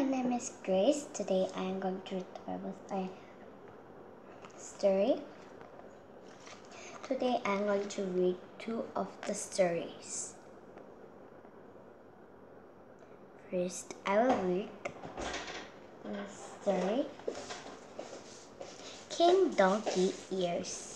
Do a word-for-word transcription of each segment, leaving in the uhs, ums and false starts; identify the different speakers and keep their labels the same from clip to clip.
Speaker 1: name is Grace. Today I am going to read a story. Today I am going to read two of the stories. First, I will read the story King Donkey Ears.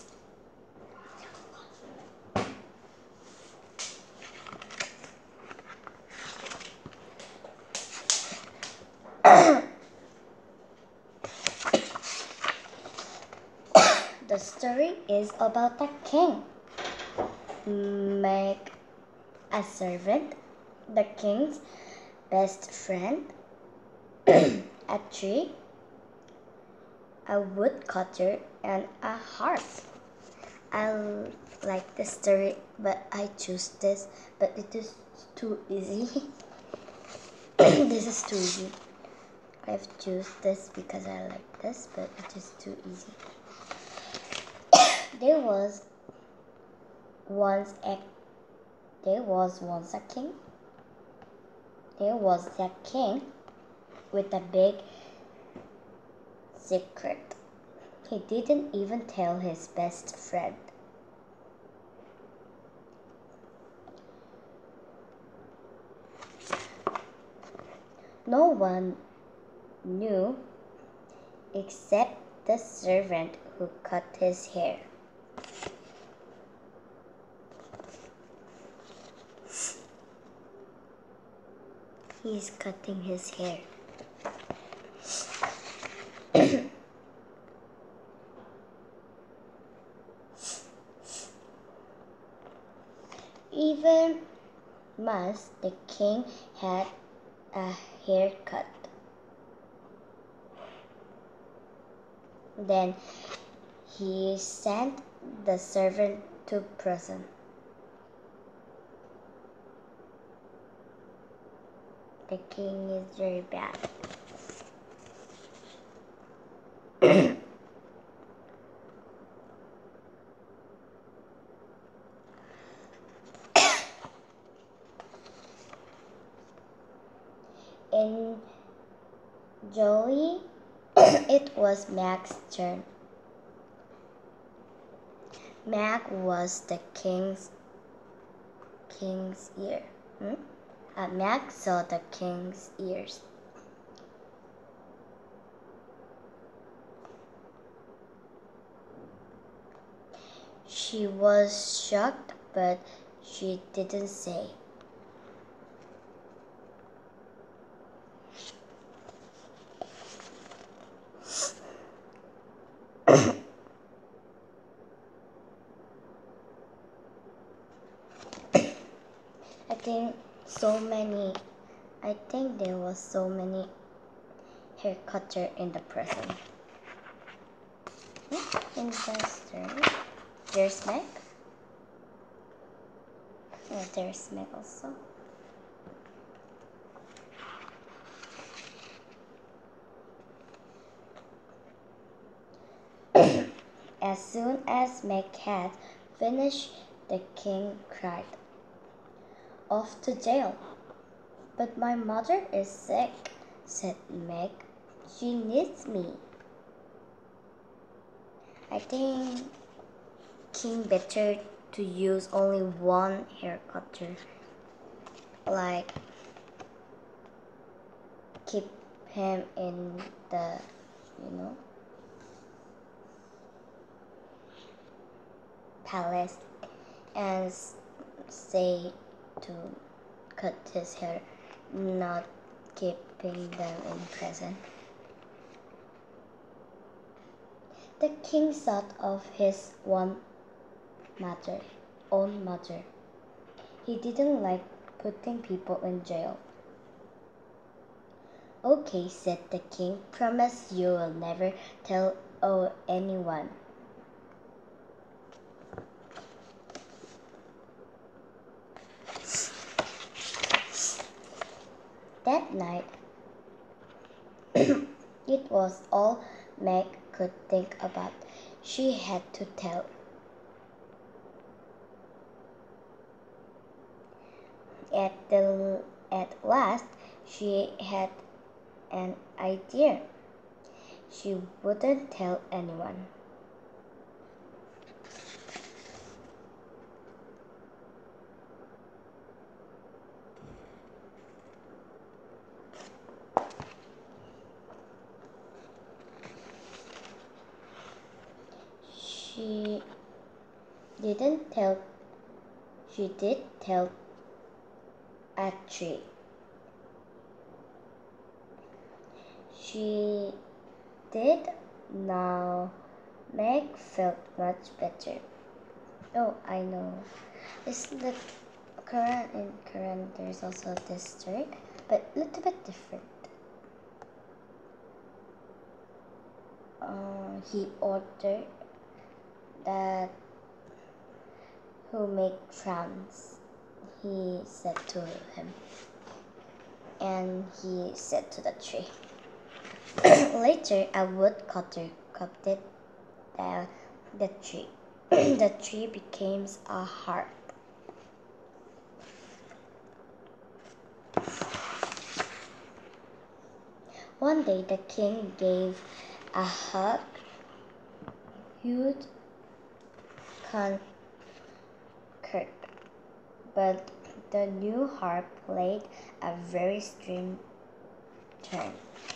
Speaker 1: The story is about a king. Make a servant, the king's best friend, a tree, a woodcutter, and a harp. I like this story, but I choose this, but it is too easy. This is too easy. I've choose this because I like this, but it is too easy. There was once a there was once a king. There was a king with a big secret. He didn't even tell his best friend. No one knew except the servant who cut his hair. He's cutting his hair. Even once the king had a haircut. Then he sent the servant to prison. The king is very bad. In Joey, it was Mac's turn. Mac was the king's king's ear. Hmm? Uh, Mac saw the king's ears. She was shocked, but she didn't say. I think so many, I think there was so many hair cutter in the prison. In the story, there's Mac. Oh, there's Mac also. As soon as Mac had finished, the king cried, "Off to jail." "But my mother is sick," said Mac. "She needs me." I think king better to use only one hair cutter. Like keep him in the, you know, palace and say to cut his hair, not keeping them in prison. The king thought of his one mother, own mother. He didn't like putting people in jail. "Okay," said the king, "promise you will never tell oh, anyone." That night, it was all Meg could think about. She had to tell. At the at last, she had an idea. She wouldn't tell anyone. She didn't tell, she did tell a tree. She did. Now Meg felt much better. Oh, I know. Isn't that Quran? In Quran, there's also this story, but a little bit different. Uh, he ordered that who make crowns. He said to him, and he said to the tree. Later, a woodcutter cut it the, the tree. The tree became a harp. One day, the king gave a hug, huge concert, but the new harp played a very strange tune.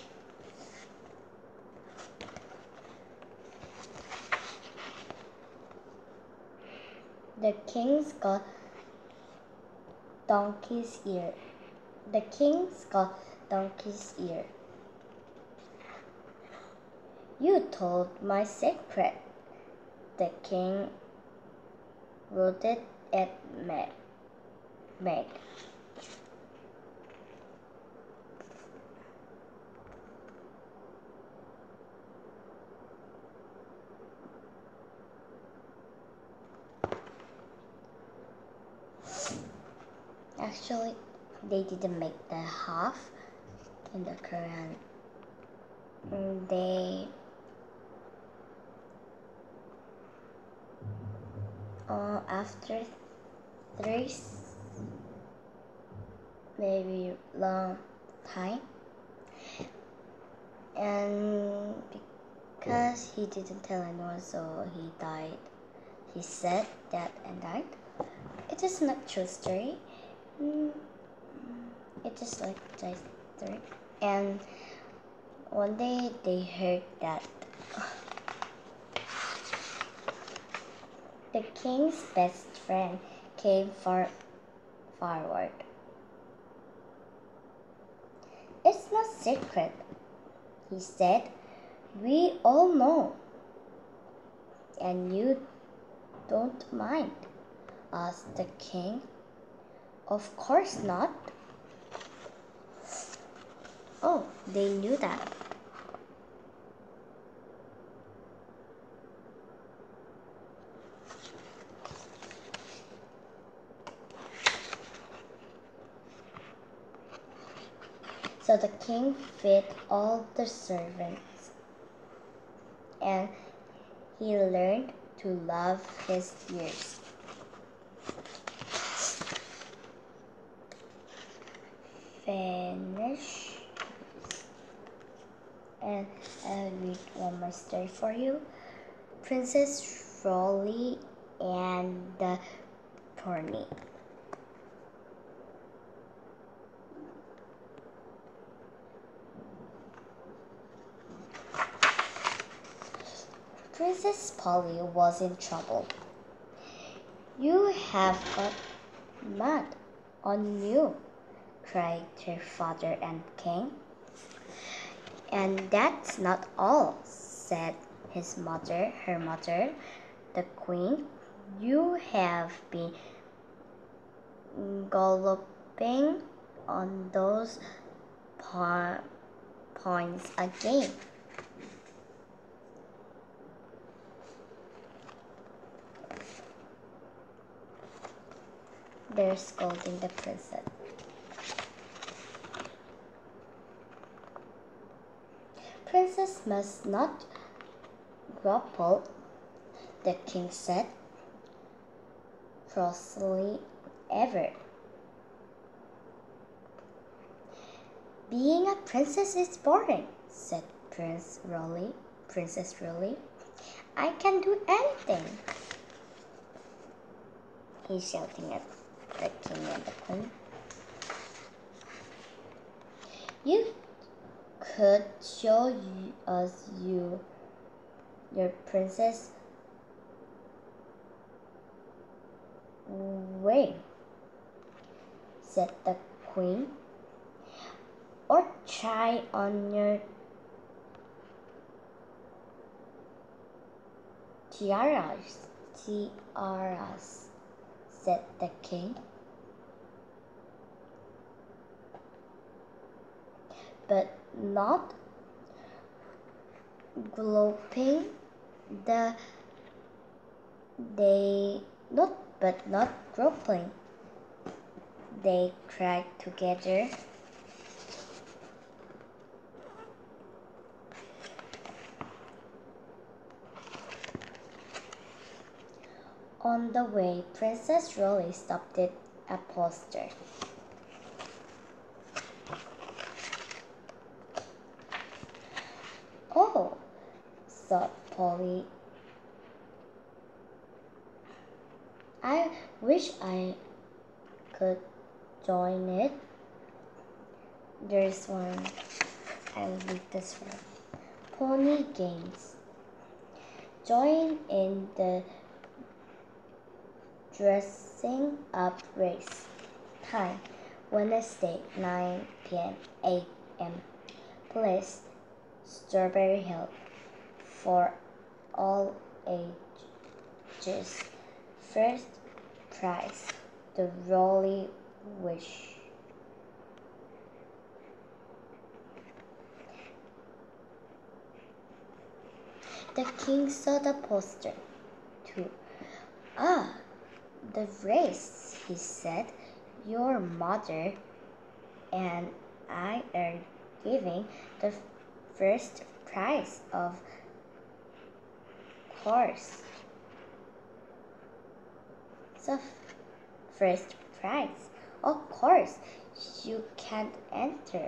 Speaker 1: The king's got donkey's ear. The king's got donkey's ear. You told my secret. The king rooted at Meg. Meg. Actually, they didn't make the half in the Quran. They uh, after three maybe long time, and because he didn't tell anyone, so he died. He said that and died. It is not true story. Mm, it is like just story. And one day they heard that the king's best friend came far forward. It's no secret, he said. We all know. And you don't mind? Asked the king. Of course not. Oh, they knew that. So the king fed all the servants, and he learned to love his ears. Finish. And I'll read one more story for you. Princess Rolly and the Pony. Princess Polly was in trouble. You have got mud on you, cried her father and king. And that's not all, said his mother, her mother, the queen. You have been galloping on those po- points again. They're scolding the princess. Princess must not grapple, the king said crossly, ever. Being a princess is boring, said Prince Rolly. Princess Rolly. I can do anything. He's shouting at the king and the queen. You could show you, us you your princess way, said the queen, or try on your tiaras, tiaras, said the king. But not groping the they not but not groping. They cried together. On the way, Princess Rolly stopped at a poster. Oh, thought Polly. I wish I could join it. There's one. I will read this one. Pony Games. Join in the dressing up race. Time Wednesday, nine p m eight a m Place Strawberry Hill. For all ages. First prize, the Rolly Wish. The king saw the poster too. Ah, the race, he said. Your mother and I are giving the first prize, of course. The first prize, of course. You can't enter.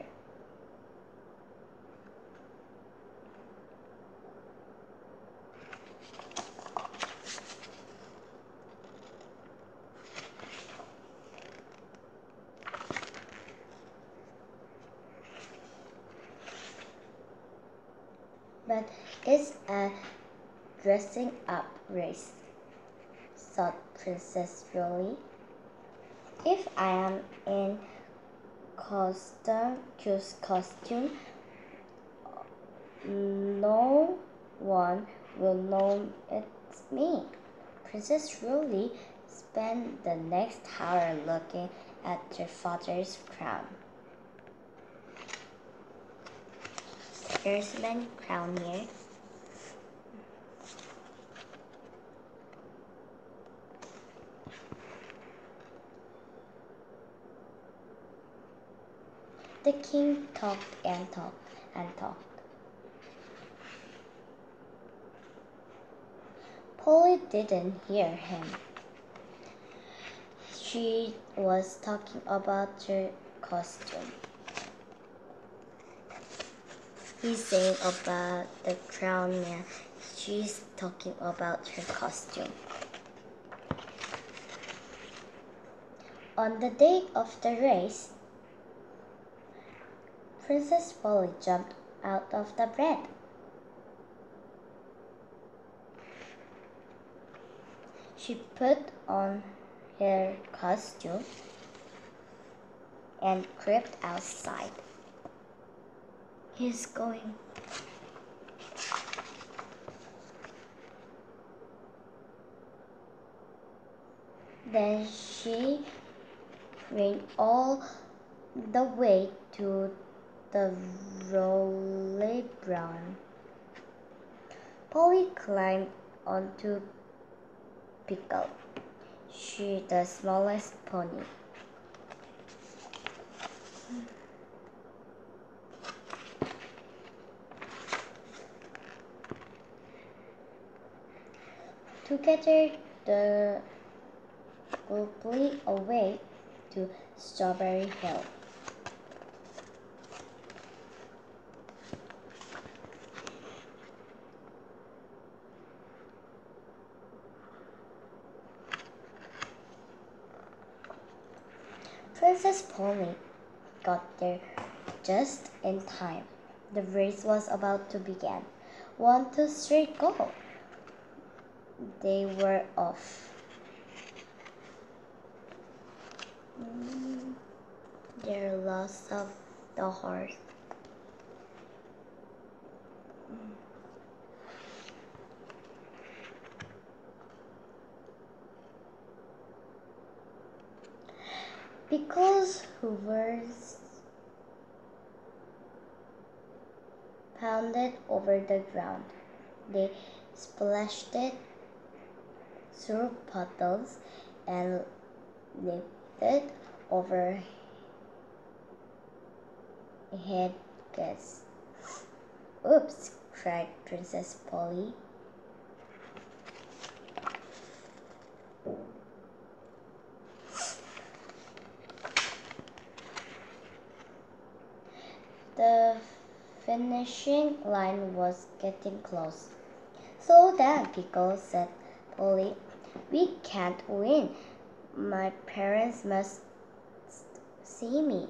Speaker 1: But it's a dressing up race, thought Princess Rolly. If I am in costume, costume, no one will know it's me. Princess Rolly spent the next hour looking at her father's crown. There's many crown here. The king talked and talked and talked. Polly didn't hear him. She was talking about her costume. He's saying about the crown man. She's talking about her costume. On the day of the race, Princess Polly jumped out of the bed. She put on her costume and crept outside. He's going. Then she ran all the way to the Rolly Brown. Polly climbed onto Pickle. She the smallest pony. Together the quickly away to Strawberry Hill. Princess Polly got there just in time. The race was about to begin. One, two, three, go! They were off. Mm, their loss of the horse. Because hoovers pounded over the ground, they splashed it through puddles and lifted over heads. Oops, cried Princess Polly. The finishing line was getting close. Slow down, Pickle, said Polly. We can't win. My parents must see me.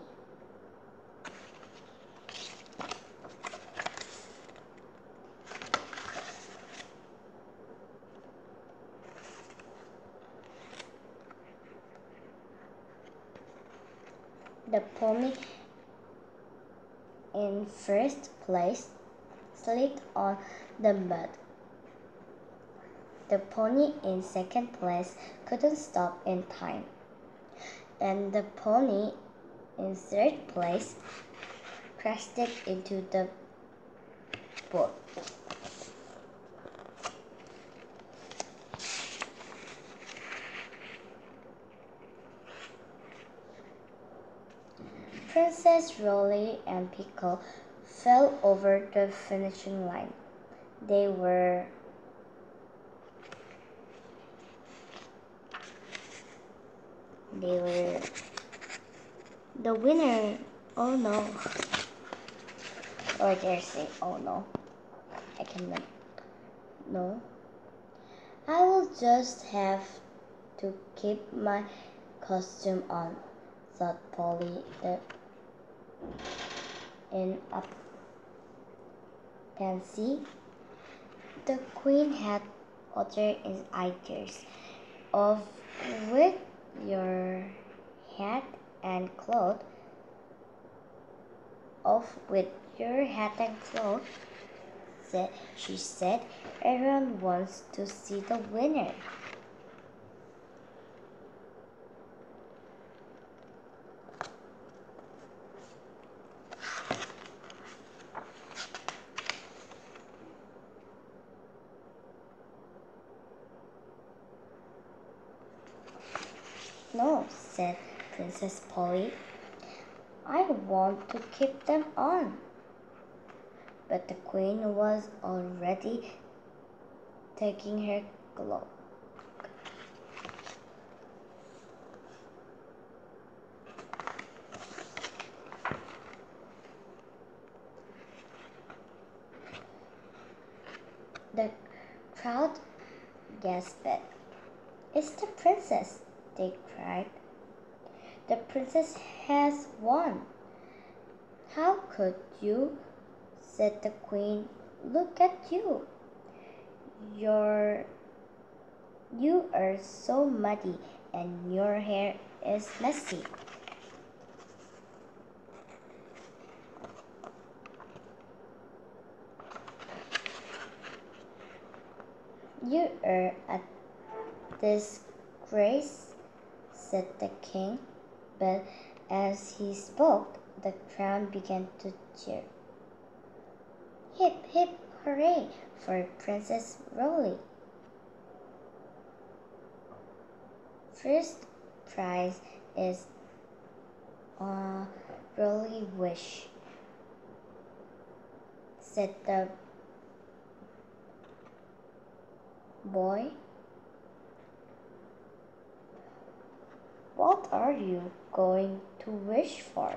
Speaker 1: The pony in first place slipped on the mud. The pony in second place couldn't stop in time. And the pony in third place crashed it into the boat. Princess Rolly and Pickle fell over the finishing line. They were they were the winner. Oh no. Or dare say, oh no. I cannot. No. I will just have to keep my costume on, thought Polly the in a pansy. The queen had other ideas of with your hat and cloth. Off with your hat and cloth, said, she said. Everyone wants to see the winner. No, said Princess Polly. I want to keep them on. But the queen was already taking her cloak. The crowd gasped. It's the princess, they cried. The princess has won. How could you? Said the queen. Look at you. You're, you are so muddy and your hair is messy. You are a disgrace, said the king. But as he spoke, the crowd began to cheer. Hip, hip, hooray for Princess Rolly. First prize is a Rolly wish, said the boy. What are you going to wish for?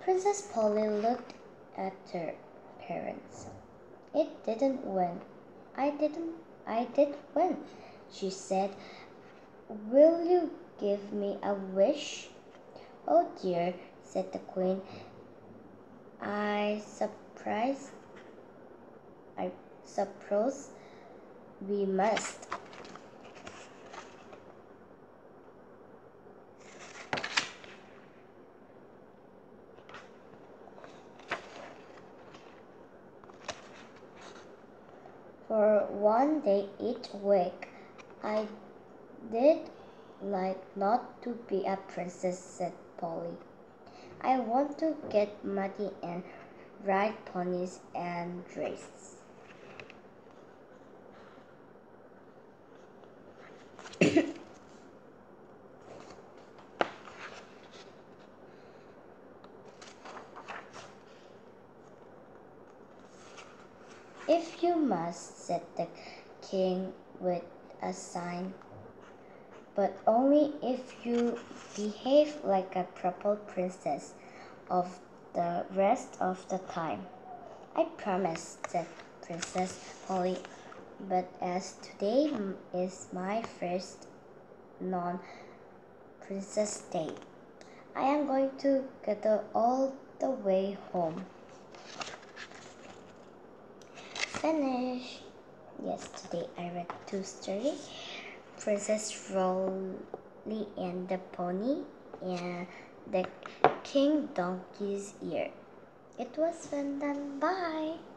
Speaker 1: Princess Polly looked at her parents. It didn't win. I didn't I did win, she said. Will you give me a wish? Oh dear, said the queen. I surprise I suppose we must. For one day each week, I did like not to be a princess, said Polly. I want to get muddy and ride ponies and race. If you must, said the king with a sign, but only if you behave like a proper princess of the rest of the time. I promise, said Princess Polly, but as today is my first non-princess day, I am going to gather all the way home. Finish. Yes, today I read two stories. Princess Rolly and the Pony and the King Donkey's Ear. It was fun done. Bye.